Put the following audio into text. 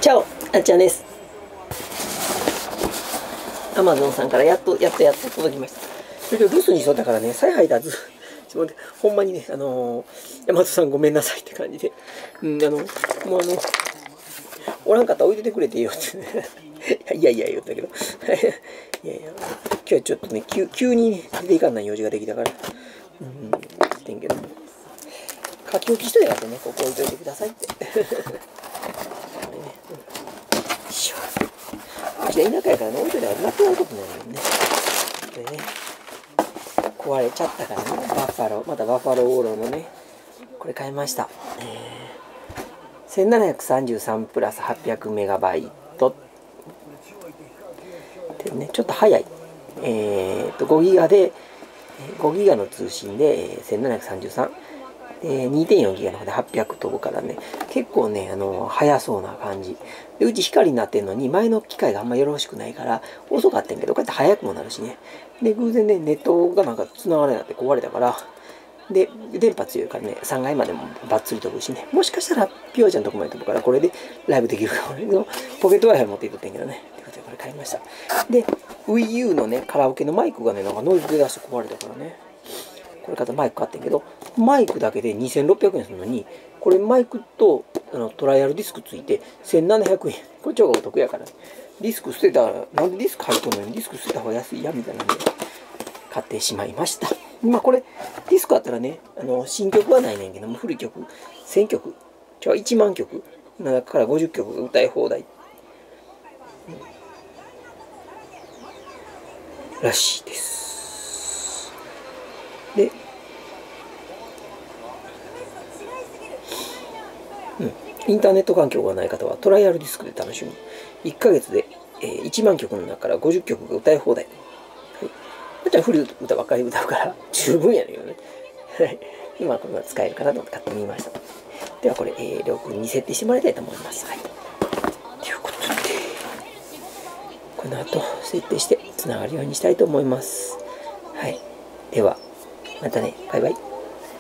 チャオ、あっちゃんです。アマゾンさんからやっと届きました。それで留守にしとったからね、采配だず。ほんまにね、大和さんごめんなさいって感じで。もうおらんかったら置いててくれていいよってね。いやいや言ったけど。いやいや、今日はちょっとね、急に、ね、出ていかんない用事ができたから。ってんけども。書き置きしといたからね、ここ置いといてくださいって。うち田舎やからね、置いといたらなくなることになるよね。これね、壊れちゃったからね、またバッファローオーローのね、これ買いました。1733プラス800メガバイト。でね、ちょっと早い。5ギガで、5ギガの通信で1733。2.4 ギガの方で800飛ぶからね、結構ね、速そうな感じ。で、うち光になってんのに、前の機械があんまよろしくないから、遅かったんけど、こうやって速くもなるしね。で、偶然ね、ネットがなんか繋がれなくて壊れたから、で、電波強いからね、3階までもバッツリ飛ぶしね、もしかしたら、ピオちゃんのとこまで飛ぶから、これでライブできるかもね。ポケット Wi-Fi 持っていっとったんやけどね。ということで、これ買いました。で、Wii U のね、カラオケのマイクがね、なんかノイズ出だして壊れたからね。これからマイク買ってんけど、マイクだけで2600円するのに、これマイクとトライアルディスクついて1700円。これ超お得やから、ね。ディスク捨てたら、なんでディスク入っとんのにディスク捨てた方が安いやみたいなんで、買ってしまいました。まあこれ、ディスクあったらね、新曲はないねんけども、古い曲、1000曲、1万曲の中から50曲歌い放題。らしいです。で、インターネット環境がない方はトライアルディスクで楽しむ。1ヶ月で、1万曲の中から50曲が歌い放題。はい。まちゃん古い歌ばっかり歌うから十分やねんよね。はい。今これが使えるかなと思って買ってみました。ではこれ、録に設定してもらいたいと思います。はい。ということで、この後設定してつながるようにしたいと思います。はい。では、またね。バイバイ。